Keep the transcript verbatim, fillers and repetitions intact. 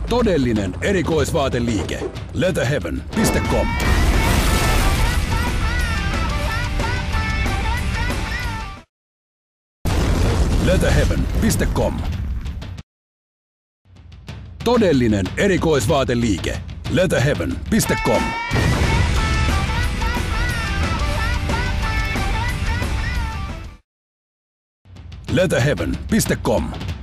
Todellinen erikoisvaateliike. Leatherheaven piste com. Leatherheaven piste com. Todellinen erikoisvaateliike. Leatherheaven piste com. Leatherheaven piste com.